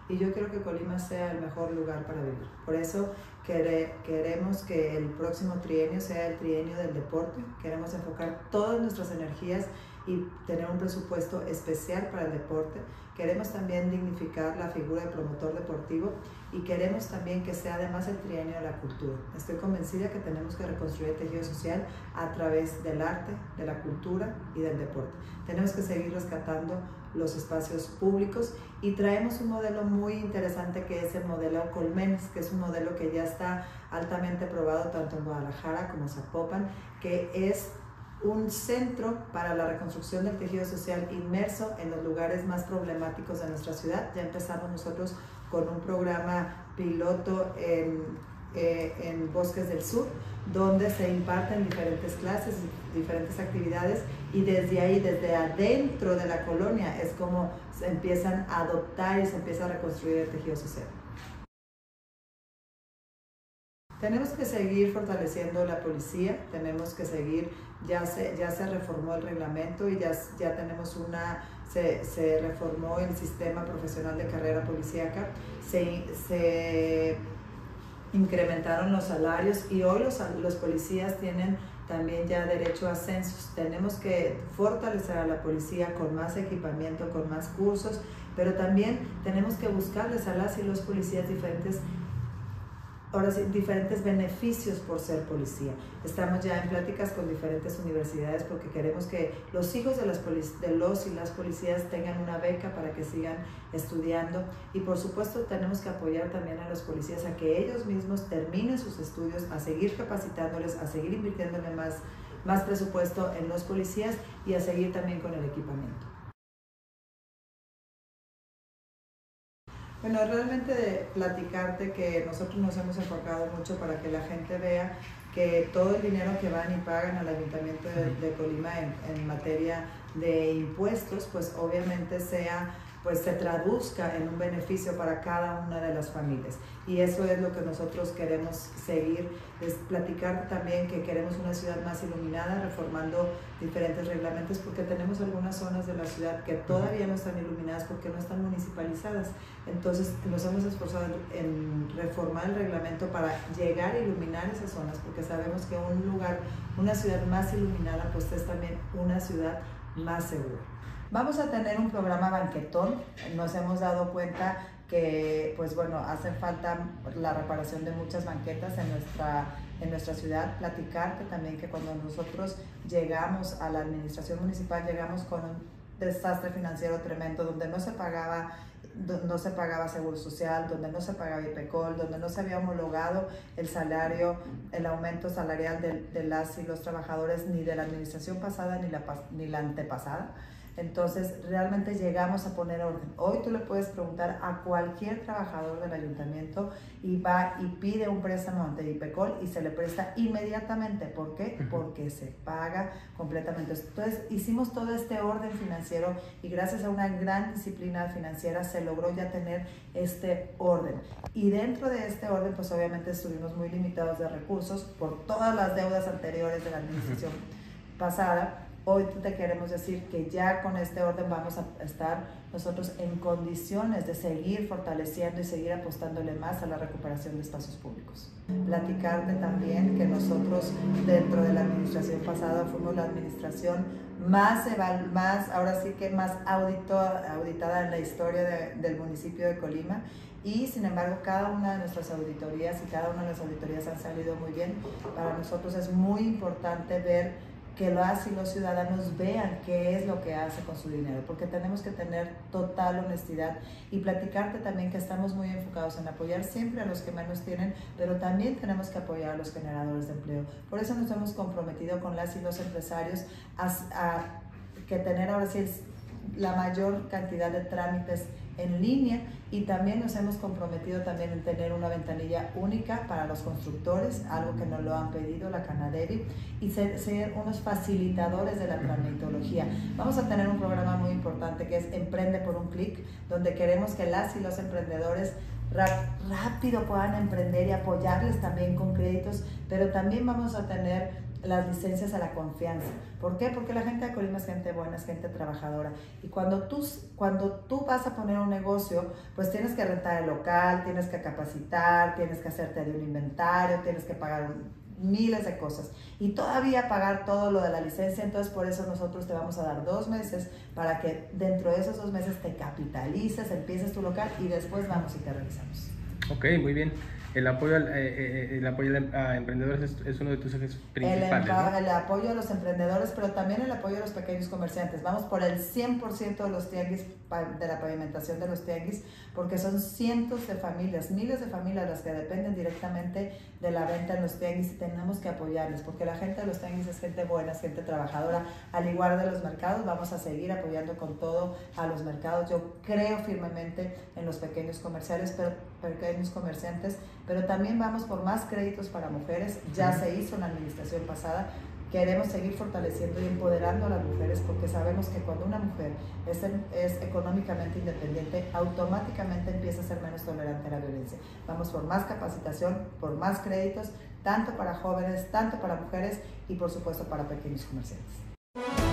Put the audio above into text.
y yo quiero que Colima sea el mejor lugar para vivir. Por eso queremos que el próximo trienio sea el trienio del deporte. Queremos enfocar todas nuestras energías y tener un presupuesto especial para el deporte. Queremos también dignificar la figura de promotor deportivo y queremos también que sea además el trienio de la cultura. Estoy convencida que tenemos que reconstruir el tejido social a través del arte, de la cultura y del deporte. Tenemos que seguir rescatando los espacios públicos y traemos un modelo muy interesante que es el modelo Colmenes, que es un modelo que ya está altamente probado tanto en Guadalajara como en Zapopan, que es un centro para la reconstrucción del tejido social inmerso en los lugares más problemáticos de nuestra ciudad. Ya empezamos nosotros con un programa piloto en Bosques del Sur, donde se imparten diferentes clases, diferentes actividades, y desde ahí, desde adentro de la colonia, es como se empiezan a adoptar y se empieza a reconstruir el tejido social. Tenemos que seguir fortaleciendo la policía, tenemos que seguir, ya se reformó el reglamento y ya tenemos se reformó el sistema profesional de carrera policíaca, se incrementaron los salarios y hoy los policías tienen también ya derecho a ascensos. Tenemos que fortalecer a la policía con más equipamiento, con más cursos, pero también tenemos que buscarles a las y los policías diferentes beneficios por ser policía. Estamos ya en pláticas con diferentes universidades porque queremos que los hijos de los y las policías tengan una beca para que sigan estudiando, y por supuesto tenemos que apoyar también a los policías a que ellos mismos terminen sus estudios, a seguir capacitándoles, a seguir invirtiéndole más presupuesto en los policías y a seguir también con el equipamiento. Bueno, realmente de platicarte que nosotros nos hemos enfocado mucho para que la gente vea que todo el dinero que van y pagan al Ayuntamiento de Colima en materia de impuestos, pues obviamente se traduzca en un beneficio para cada una de las familias. Y eso es lo que nosotros queremos seguir, es platicar también que queremos una ciudad más iluminada, reformando diferentes reglamentos, porque tenemos algunas zonas de la ciudad que todavía no están iluminadas porque no están municipalizadas. Entonces nos hemos esforzado en reformar el reglamento para llegar a iluminar esas zonas, porque sabemos que una ciudad más iluminada pues es también una ciudad más segura. Vamos a tener un programa banquetón. Nos hemos dado cuenta que pues bueno, hace falta la reparación de muchas banquetas en nuestra ciudad. Platicarte también que cuando nosotros llegamos a la administración municipal, llegamos con un desastre financiero tremendo, donde no se pagaba seguro social, donde no se pagaba IPECOL, donde no se había homologado el aumento salarial de las y los trabajadores, ni de la administración pasada ni la antepasada. Entonces realmente llegamos a poner orden. Hoy tú le puedes preguntar a cualquier trabajador del ayuntamiento y va y pide un préstamo ante IPECOL y se le presta inmediatamente. ¿Por qué? Porque se paga completamente. Entonces hicimos todo este orden financiero y gracias a una gran disciplina financiera se logró ya tener este orden. Y dentro de este orden pues obviamente estuvimos muy limitados de recursos por todas las deudas anteriores de la administración pasada. Hoy te queremos decir que ya con este orden vamos a estar nosotros en condiciones de seguir fortaleciendo y seguir apostándole más a la recuperación de espacios públicos. Platicarte también que nosotros dentro de la administración pasada fuimos la administración más auditada en la historia del municipio de Colima, y sin embargo cada una de nuestras auditorías y cada una de las auditorías han salido muy bien. Para nosotros es muy importante ver que las y los ciudadanos vean qué es lo que hace con su dinero, porque tenemos que tener total honestidad y platicarte también que estamos muy enfocados en apoyar siempre a los que menos tienen, pero también tenemos que apoyar a los generadores de empleo. Por eso nos hemos comprometido con las y los empresarios a que tener ahora sí la mayor cantidad de trámites en línea, y también nos hemos comprometido también en tener una ventanilla única para los constructores, algo que nos lo han pedido la Canadevi, y ser unos facilitadores de la tramitología. Vamos a tener un programa muy importante que es Emprende por un clic, donde queremos que las y los emprendedores rápido puedan emprender y apoyarles también con créditos, pero también vamos a tener las licencias a la confianza. ¿Por qué? Porque la gente de Colima es gente buena, es gente trabajadora. Y cuando tú vas a poner un negocio, pues tienes que rentar el local, tienes que capacitar, tienes que hacerte de un inventario, tienes que pagar miles de cosas y todavía pagar todo lo de la licencia. Entonces por eso nosotros te vamos a dar 2 meses para que dentro de esos 2 meses te capitalices, empieces tu local y después vamos y te revisamos. Ok, muy bien. El apoyo a emprendedores es uno de tus ejes principales, ¿no? El apoyo a los emprendedores, pero también el apoyo a los pequeños comerciantes. Vamos por el 100% de los tianguis, de la pavimentación de los tianguis, porque son cientos de familias, miles de familias las que dependen directamente de la venta en los tianguis y tenemos que apoyarles, porque la gente de los tianguis es gente buena, es gente trabajadora. Al igual de los mercados, vamos a seguir apoyando con todo a los mercados. Yo creo firmemente en los pequeños comerciantes, pero también vamos por más créditos para mujeres. Ya se hizo en la administración pasada. Queremos seguir fortaleciendo y empoderando a las mujeres porque sabemos que cuando una mujer es económicamente independiente, automáticamente empieza a ser menos tolerante a la violencia. Vamos por más capacitación, por más créditos, tanto para jóvenes, tanto para mujeres y por supuesto para pequeños comerciantes.